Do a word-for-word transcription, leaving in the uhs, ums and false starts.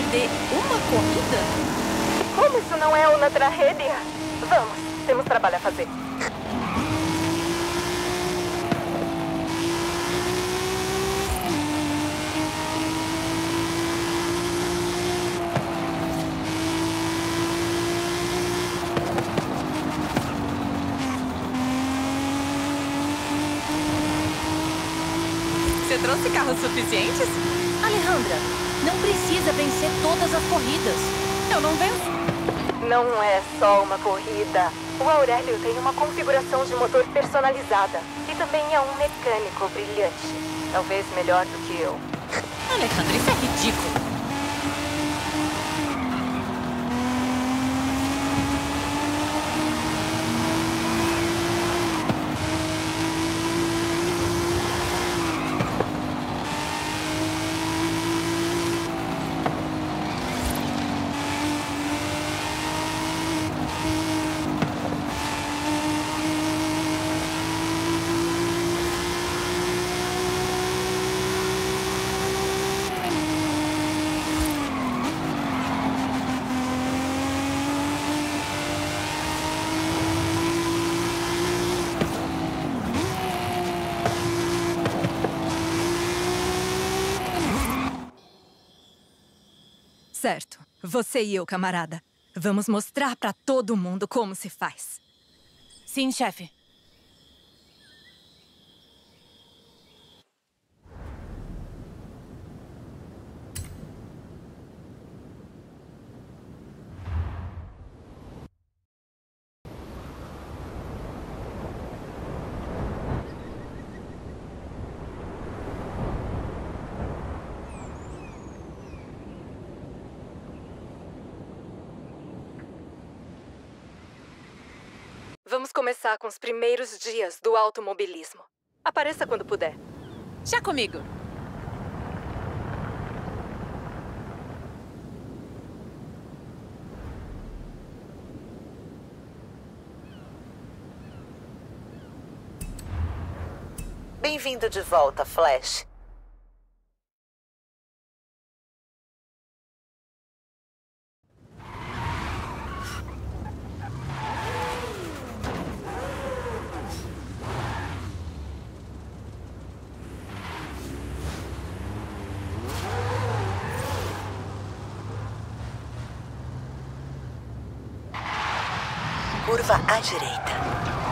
perder uma corrida? Como isso não é uma tragédia? Vamos, temos trabalho a fazer. Você trouxe carros suficientes? Alejandra, não precisa vencer todas as corridas. Eu não venço. Não é só uma corrida. O Aurélio tem uma configuração de motor personalizada. E também é um mecânico brilhante. Talvez melhor do que eu. Alejandra, isso é ridículo. Certo. Você e eu, camarada. Vamos mostrar pra todo mundo como se faz. Sim, chefe. Vamos começar com os primeiros dias do automobilismo. Apareça quando puder. Já comigo. Bem-vindo de volta, Flash. Curva à direita.